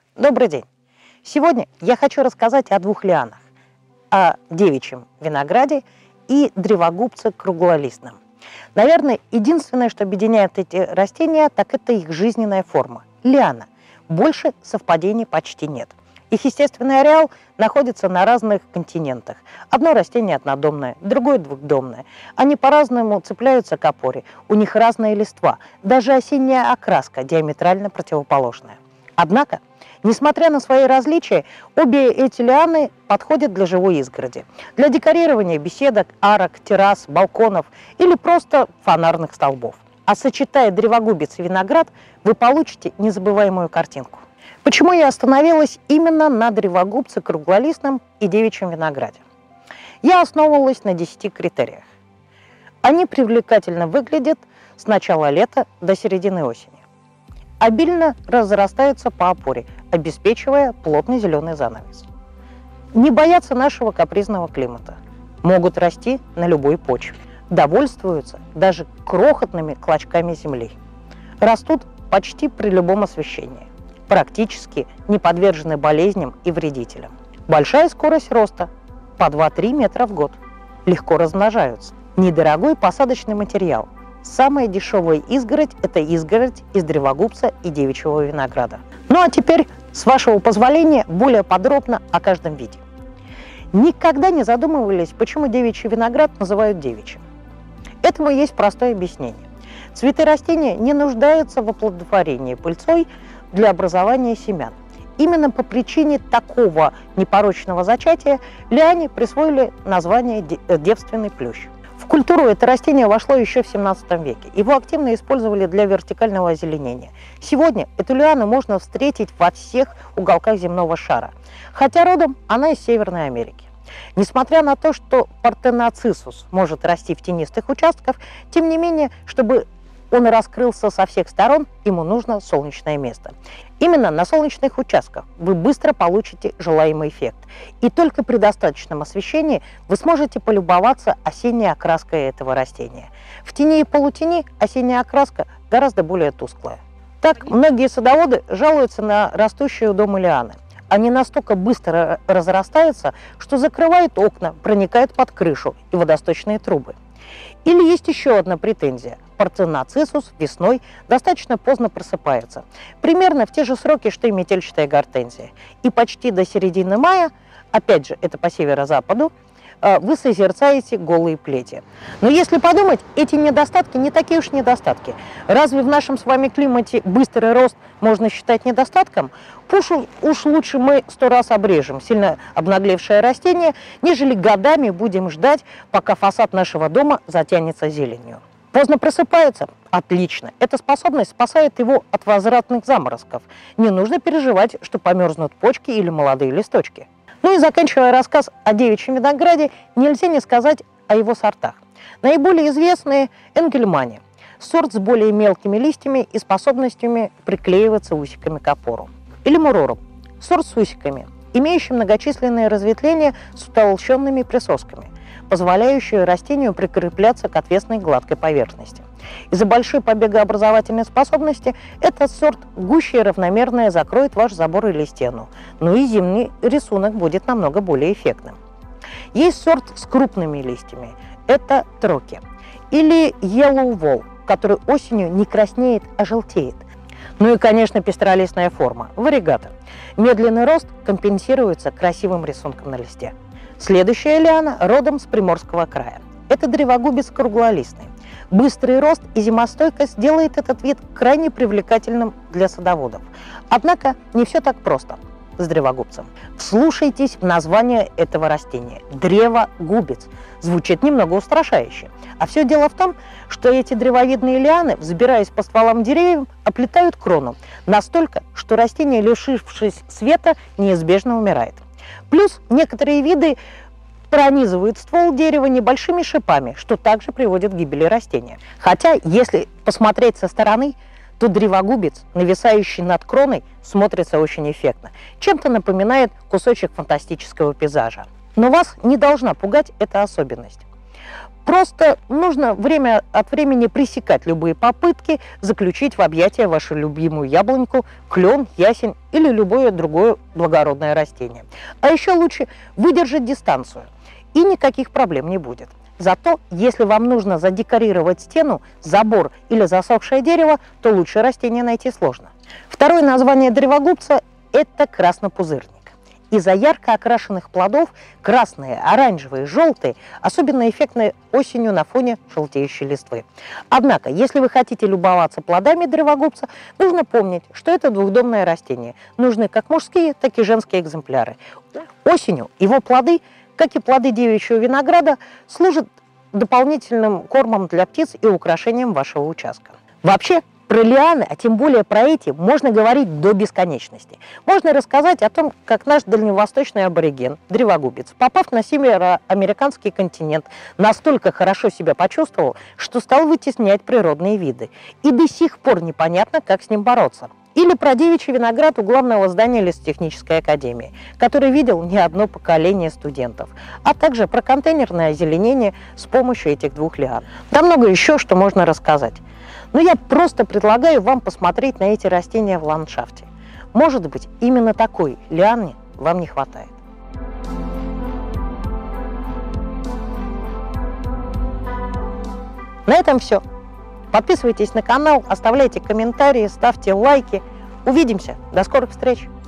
Добрый день! Сегодня я хочу рассказать о двух лианах, о девичьем винограде и древогубце круглолистном. Наверное, единственное, что объединяет эти растения, так это их жизненная форма – лиана. Больше совпадений почти нет. Их естественный ареал находится на разных континентах. Одно растение однодомное, другое двухдомное. Они по-разному цепляются к опоре, у них разная листва, даже осенняя окраска диаметрально противоположная. Однако, несмотря на свои различия, обе эти лианы подходят для живой изгороди, для декорирования беседок, арок, террас, балконов или просто фонарных столбов. А сочетая древогубец и виноград, вы получите незабываемую картинку. Почему я остановилась именно на древогубце круглолистном и девичьем винограде? Я основывалась на 10 критериях. Они привлекательно выглядят с начала лета до середины осени. Обильно разрастаются по опоре, обеспечивая плотный зеленый занавес. Не боятся нашего капризного климата. Могут расти на любой почве. Довольствуются даже крохотными клочками земли. Растут почти при любом освещении. Практически не подвержены болезням и вредителям. Большая скорость роста – по 2-3 метра в год. Легко размножаются. Недорогой посадочный материал. Самая дешевая изгородь – это изгородь из древогубца и девичьего винограда. Ну а теперь, с вашего позволения, более подробно о каждом виде. Никогда не задумывались, почему девичий виноград называют девичьим. Этому есть простое объяснение. Цветы растения не нуждаются в оплодотворении пыльцой для образования семян. Именно по причине такого непорочного зачатия лиане присвоили название девственный плющ. В культуру это растение вошло еще в 17 веке. Его активно использовали для вертикального озеленения. Сегодня эту лиану можно встретить во всех уголках земного шара, хотя родом она из Северной Америки. Несмотря на то, что партеноцисус может расти в тенистых участках, тем не менее, чтобы он раскрылся со всех сторон, ему нужно солнечное место. Именно на солнечных участках вы быстро получите желаемый эффект. И только при достаточном освещении вы сможете полюбоваться осенней окраской этого растения. В тени и полутени осенняя окраска гораздо более тусклая. Так, многие садоводы жалуются на растущие у дома лианы. Они настолько быстро разрастаются, что закрывают окна, проникают под крышу и водосточные трубы. Или есть еще одна претензия. Партеноцисус весной достаточно поздно просыпается. Примерно в те же сроки, что и метельчатая гортензия. И почти до середины мая, опять же, это по северо-западу, вы созерцаете голые плети. Но если подумать, эти недостатки не такие уж недостатки. Разве в нашем с вами климате быстрый рост можно считать недостатком? Уж лучше мы 100 раз обрежем сильно обнаглевшее растение, нежели годами будем ждать, пока фасад нашего дома затянется зеленью. Поздно просыпается? Отлично. Эта способность спасает его от возвратных заморозков. Не нужно переживать, что померзнут почки или молодые листочки. Ну и заканчивая рассказ о девичьем винограде, нельзя не сказать о его сортах. Наиболее известные – Энгельмани, сорт с более мелкими листьями и способностями приклеиваться усиками к опору. Или Мурорум, сорт с усиками, имеющий многочисленные разветвления с утолщенными присосками, позволяющие растению прикрепляться к отвесной гладкой поверхности. Из-за большой побегообразовательной способности этот сорт гуще и равномерно закроет ваш забор или стену, но и зимний рисунок будет намного более эффектным. Есть сорт с крупными листьями, это Троки, или Yellow Wall, который осенью не краснеет, а желтеет. Ну и, конечно, пестролистная форма, варигата. Медленный рост компенсируется красивым рисунком на листе. Следующая лиана родом с Приморского края. Это древогубец круглолистный. Быстрый рост и зимостойкость делает этот вид крайне привлекательным для садоводов. Однако не все так просто с древогубцем. Вслушайтесь в название этого растения – древогубец. Звучит немного устрашающе. А все дело в том, что эти древовидные лианы, взбираясь по стволам деревьев, оплетают крону настолько, что растение, лишившись света, неизбежно умирает. Плюс некоторые виды пронизывают ствол дерева небольшими шипами, что также приводит к гибели растения. Хотя, если посмотреть со стороны, то древогубец, нависающий над кроной, смотрится очень эффектно. Чем-то напоминает кусочек фантастического пейзажа. Но вас не должна пугать эта особенность. Просто нужно время от времени пресекать любые попытки заключить в объятия вашу любимую яблоньку, клен, ясень или любое другое благородное растение. А еще лучше выдержать дистанцию, и никаких проблем не будет. Зато, если вам нужно задекорировать стену, забор или засохшее дерево, то лучше растение найти сложно. Второе название древогубца – это краснопузырник. Из-за ярко окрашенных плодов красные, оранжевые, желтые особенно эффектны осенью на фоне желтеющей листвы. Однако, если вы хотите любоваться плодами древогубца, нужно помнить, что это двухдомное растение. Нужны как мужские, так и женские экземпляры. Осенью его плоды, как и плоды девичьего винограда, служат дополнительным кормом для птиц и украшением вашего участка. Вообще, про лианы, а тем более про эти, можно говорить до бесконечности. Можно рассказать о том, как наш дальневосточный абориген, древогубец, попав на североамериканский континент, настолько хорошо себя почувствовал, что стал вытеснять природные виды. И до сих пор непонятно, как с ним бороться. Или про девичий виноград у главного здания лесотехнической академии, который видел не одно поколение студентов, а также про контейнерное озеленение с помощью этих двух лиан. Да много еще, что можно рассказать. Но я просто предлагаю вам посмотреть на эти растения в ландшафте. Может быть, именно такой лианы вам не хватает. На этом все. Подписывайтесь на канал, оставляйте комментарии, ставьте лайки. Увидимся. До скорых встреч!